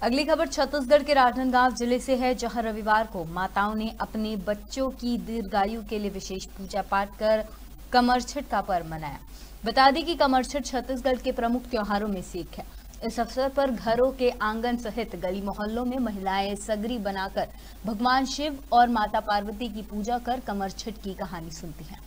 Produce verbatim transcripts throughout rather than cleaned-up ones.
अगली खबर छत्तीसगढ़ के राजनांदगांव जिले से है, जहां रविवार को माताओं ने अपने बच्चों की दीर्घायु के लिए विशेष पूजा पाठ कर कमरछठ का पर्व मनाया। बता दें कि कमरछठ छत्तीसगढ़ के प्रमुख त्योहारों में से एक है। इस अवसर पर घरों के आंगन सहित गली मोहल्लों में महिलाएं सगरी बनाकर भगवान शिव और माता पार्वती की पूजा कर कमरछठ की कहानी सुनती हैं।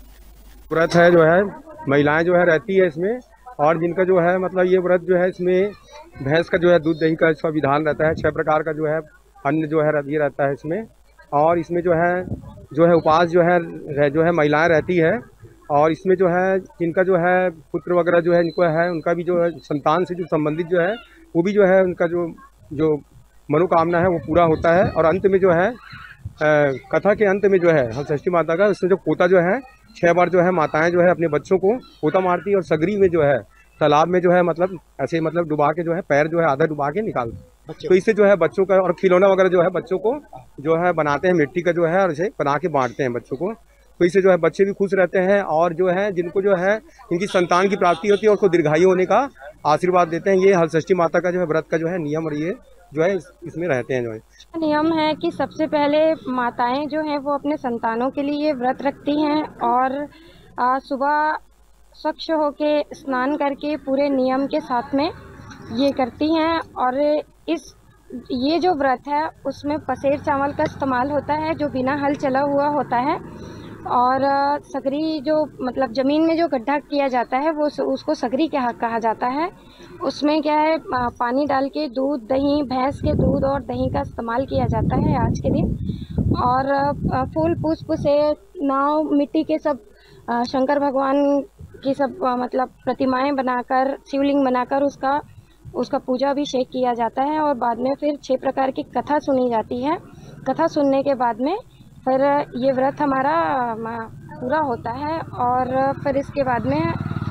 व्रत है जो है महिलाएं जो है रहती है इसमें, और जिनका जो है मतलब ये व्रत जो है इसमें भैंस का जो है दूध दही का इसका विधान रहता है। छह प्रकार का जो है अन्न जो है ये रहता है इसमें, और इसमें जो है जो है उपास जो है रह, जो है महिलाएं रहती है। और इसमें जो है जिनका जो है पुत्र वगैरह जो है इनको है उनका भी जो है संतान से जो संबंधित जो है वो भी जो है उनका जो जो मनोकामना है वो पूरा होता है। और अंत में जो है आ, कथा के अंत में जो है हलषष्ठी माता का उसमें जो पोता जो है छह बार जो है माताएं जो है अपने बच्चों को पोता मारती है, और सगरी में जो है तालाब में जो है मतलब ऐसे मतलब डुबा के जो है पैर जो है आधा डुबा के निकालते। तो इससे जो है बच्चों का और खिलौना वगैरह जो है बच्चों को जो है बनाते हैं मिट्टी का जो है, और इसे बना के बांटते हैं बच्चों को। तो इससे जो है बच्चे भी खुश रहते हैं, और जो है जिनको जो है इनकी संतान की प्राप्ति होती है उसको दीर्घायु होने का आशीर्वाद देते हैं। ये हलषष्ठी माता का जो है व्रत का जो है नियम, और ये जो है इसमें रहते हैं। जो है नियम है कि सबसे पहले माताएं जो हैं वो अपने संतानों के लिए ये व्रत रखती हैं, और सुबह स्वच्छ होके स्नान करके पूरे नियम के साथ में ये करती हैं। और इस ये जो व्रत है उसमें पसेर चावल का इस्तेमाल होता है जो बिना हल चला हुआ होता है, और सगरी जो मतलब ज़मीन में जो गड्ढा किया जाता है वो उसको सगरी क्या कहा जाता है। उसमें क्या है पानी डाल के दूध दही भैंस के दूध और दही का इस्तेमाल किया जाता है आज के दिन। और फूल पुष्प से नाव मिट्टी के सब शंकर भगवान की सब मतलब प्रतिमाएं बनाकर शिवलिंग बनाकर उसका उसका पूजा अभिषेक किया जाता है। और बाद में फिर छह प्रकार की कथा सुनी जाती है। कथा सुनने के बाद में फिर ये व्रत हमारा पूरा होता है। और फिर इसके बाद में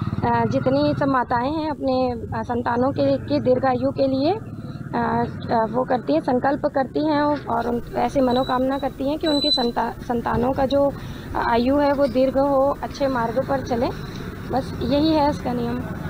जितनी सब माताएं हैं अपने संतानों के, के दीर्घायु के लिए वो करती हैं, संकल्प करती हैं, और उन ऐसे मनोकामना करती हैं कि उनकी संता संतानों का जो आयु है वो दीर्घ हो, अच्छे मार्ग पर चले। बस यही है इसका नियम।